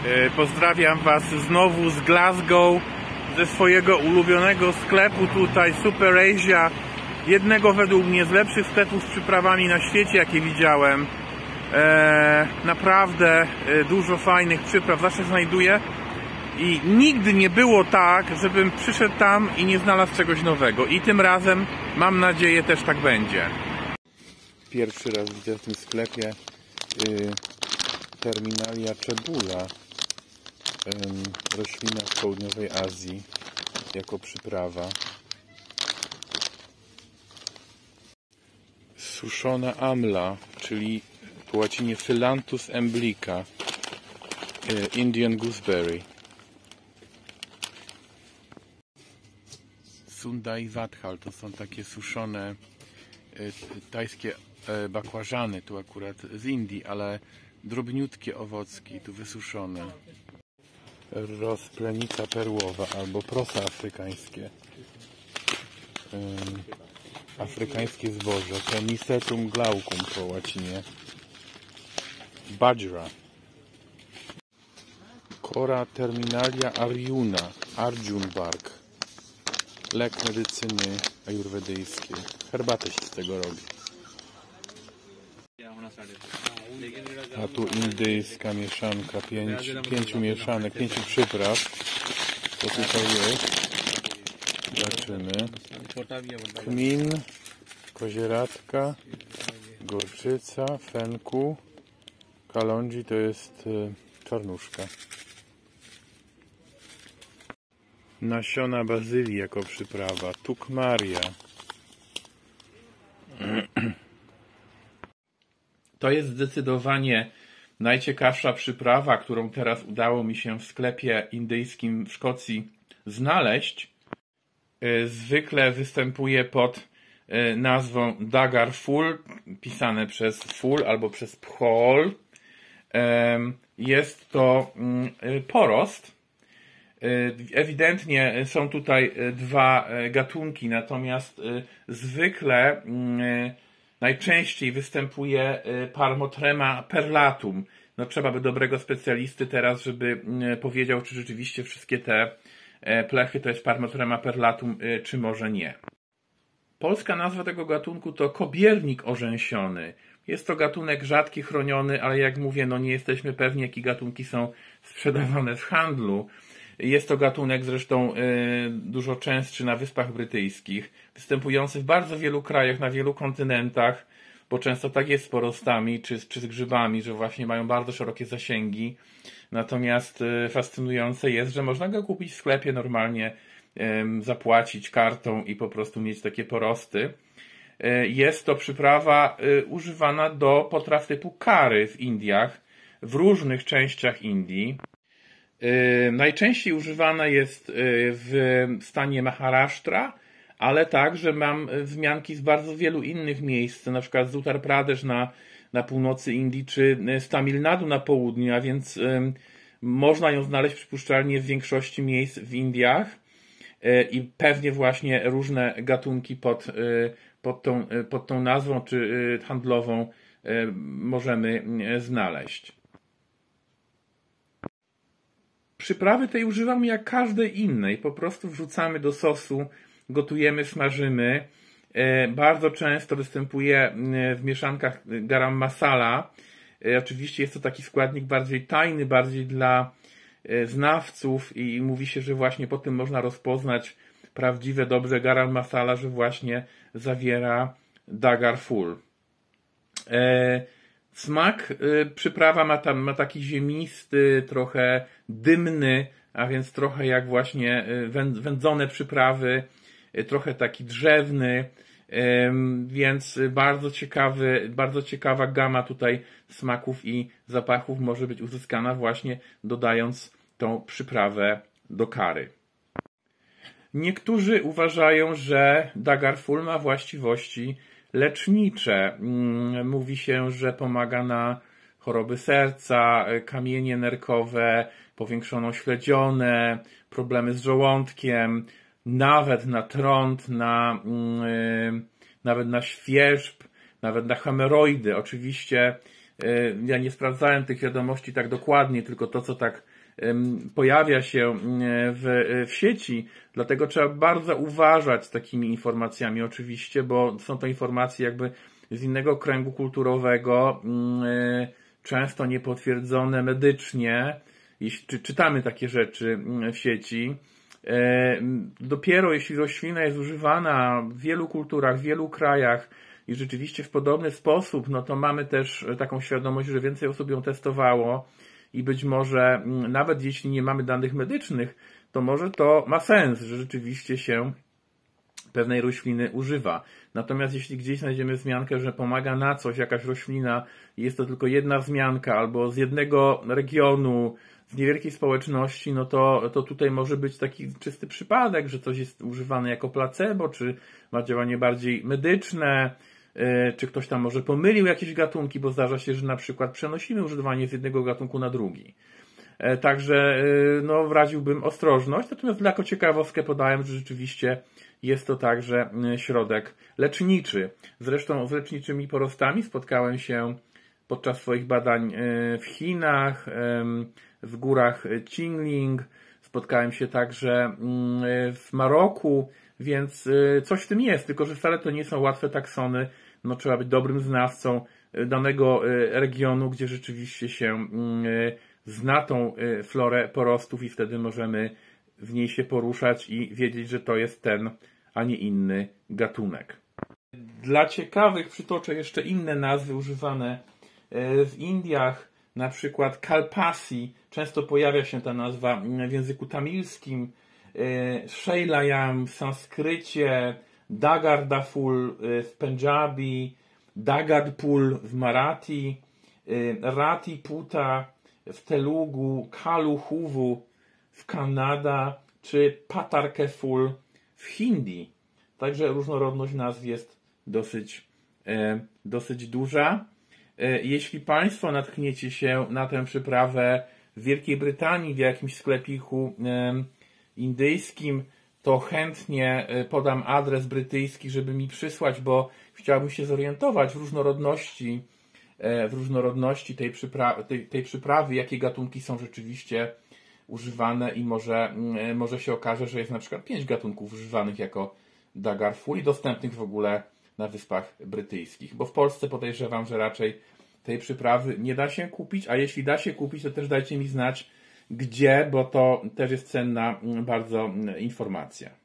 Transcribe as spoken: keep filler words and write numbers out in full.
Pozdrawiam Was znowu z Glasgow, ze swojego ulubionego sklepu tutaj, Super Asia, jednego według mnie z lepszych sklepów z przyprawami na świecie, jakie widziałem. Eee, naprawdę dużo fajnych przypraw zawsze znajduję i nigdy nie było tak, żebym przyszedł tam i nie znalazł czegoś nowego. I tym razem, mam nadzieję, też tak będzie. Pierwszy raz widzę w tym sklepie yy, Terminalia cebula, yy, roślina z południowej Azji, jako przyprawa. Suszona amla, czyli po łacinie Phyllanthus emblica, yy, Indian gooseberry. Sundai Vathal to są takie suszone yy, tajskie yy, bakłażany, tu akurat z Indii, ale drobniutkie owocki, tu wysuszone. Rozplenica perłowa albo prosa afrykańskie. Um, afrykańskie zboże. Penicetum glaucum po łacinie. Bajra. Cora terminalia arjuna. Arjun bark. Lek medycyny ajurwedyjskiej. Herbatę się z tego robi. A tu indyjska mieszanka, pięć, pięciu mieszanek, pięciu przypraw. Co tutaj jest? Zobaczymy. Kmin, kozieradka, gorczyca, fenku, kalondzi to jest y, czarnuszka. Nasiona bazylii jako przyprawa, tukmaria. To jest zdecydowanie najciekawsza przyprawa, którą teraz udało mi się w sklepie indyjskim w Szkocji znaleźć. Zwykle występuje pod nazwą Dagar Full, pisane przez Full albo przez Phol. Jest to porost. Ewidentnie są tutaj dwa gatunki, natomiast zwykle najczęściej występuje Parmotrema perlatum. No trzeba by dobrego specjalisty teraz, żeby powiedział, czy rzeczywiście wszystkie te plechy to jest Parmotrema perlatum, czy może nie. Polska nazwa tego gatunku to kobiernik orzęsiony. Jest to gatunek rzadki, chroniony, ale jak mówię, no nie jesteśmy pewni, jakie gatunki są sprzedawane w handlu. Jest to gatunek zresztą y, dużo częstszy na Wyspach Brytyjskich, występujący w bardzo wielu krajach, na wielu kontynentach, bo często tak jest z porostami czy, czy z grzybami, że właśnie mają bardzo szerokie zasięgi. Natomiast y, fascynujące jest, że można go kupić w sklepie normalnie, y, zapłacić kartą i po prostu mieć takie porosty. Y, jest to przyprawa y, używana do potraw typu curry w Indiach, w różnych częściach Indii. Yy, najczęściej używana jest yy, w stanie Maharashtra, ale także mam wzmianki z bardzo wielu innych miejsc, na przykład z Uttar Pradesh na, na północy Indii, czy z Tamil Nadu na południu, a więc yy, można ją znaleźć przypuszczalnie w większości miejsc w Indiach yy, i pewnie właśnie różne gatunki pod, yy, pod, tą, yy, pod tą nazwą czy yy, handlową yy, możemy yy, znaleźć. Przyprawy tej używamy jak każdej innej. Po prostu wrzucamy do sosu, gotujemy, smażymy. Bardzo często występuje w mieszankach garam masala. Oczywiście jest to taki składnik bardziej tajny, bardziej dla znawców i mówi się, że właśnie po tym można rozpoznać prawdziwe, dobre garam masala, że właśnie zawiera dagar full. Smak y, przyprawa ma, tam, ma taki ziemisty, trochę dymny, a więc trochę jak właśnie y, wędzone przyprawy, y, trochę taki drzewny, y, więc bardzo ciekawy, bardzo ciekawa gama tutaj smaków i zapachów może być uzyskana właśnie dodając tą przyprawę do curry. Niektórzy uważają, że dagar full ma właściwości lecznicze. Mówi się, że pomaga na choroby serca, kamienie nerkowe, powiększoną śledzionę, problemy z żołądkiem, nawet na trąd, na, yy, nawet na świerzb, nawet na hemeroidy. Oczywiście Ja nie sprawdzałem tych wiadomości tak dokładnie, tylko to, co tak pojawia się w, w sieci, dlatego trzeba bardzo uważać z takimi informacjami oczywiście, bo są to informacje jakby z innego kręgu kulturowego, często niepotwierdzone medycznie, jeśli czy, czytamy takie rzeczy w sieci. Dopiero jeśli roślina jest używana w wielu kulturach, w wielu krajach i rzeczywiście w podobny sposób, no to mamy też taką świadomość, że więcej osób ją testowało i być może nawet jeśli nie mamy danych medycznych, to może to ma sens, że rzeczywiście się pewnej rośliny używa. Natomiast jeśli gdzieś znajdziemy wzmiankę, że pomaga na coś jakaś roślina i jest to tylko jedna wzmianka albo z jednego regionu, z niewielkiej społeczności, no to, to tutaj może być taki czysty przypadek, że coś jest używane jako placebo, czy ma działanie bardziej medyczne, czy ktoś tam może pomylił jakieś gatunki, bo zdarza się, że na przykład przenosimy używanie z jednego gatunku na drugi. Także no, radziłbym ostrożność, natomiast jako ciekawostkę podałem, że rzeczywiście jest to także środek leczniczy. Zresztą z leczniczymi porostami spotkałem się podczas swoich badań w Chinach, w górach Qingling, spotkałem się także w Maroku, więc coś w tym jest, tylko że wcale to nie są łatwe taksony, no trzeba być dobrym znawcą danego regionu, gdzie rzeczywiście się zna tą florę porostów i wtedy możemy w niej się poruszać i wiedzieć, że to jest ten, a nie inny gatunek. Dla ciekawych przytoczę jeszcze inne nazwy używane w Indiach, na przykład Kalpasi, często pojawia się ta nazwa w języku tamilskim, Shailayam w sanskrycie, Dagardaful w Pendżabi, Dagadpul w Marathi, Ratiputa w Telugu, Kaluhuvu w Kannada, czy Patarkeful w Hindi. Także różnorodność nazw jest dosyć, dosyć duża. Jeśli Państwo natkniecie się na tę przyprawę w Wielkiej Brytanii, w jakimś sklepiku indyjskim, to chętnie podam adres brytyjski, żeby mi przysłać, bo chciałbym się zorientować w różnorodności, w różnorodności tej, przypra tej, tej przyprawy, jakie gatunki są rzeczywiście używane i może, może się okaże, że jest na przykład pięć gatunków używanych jako Dagarful i dostępnych w ogóle na Wyspach Brytyjskich, bo w Polsce podejrzewam, że raczej tej przyprawy nie da się kupić, a jeśli da się kupić, to też dajcie mi znać gdzie, bo to też jest cenna bardzo informacja.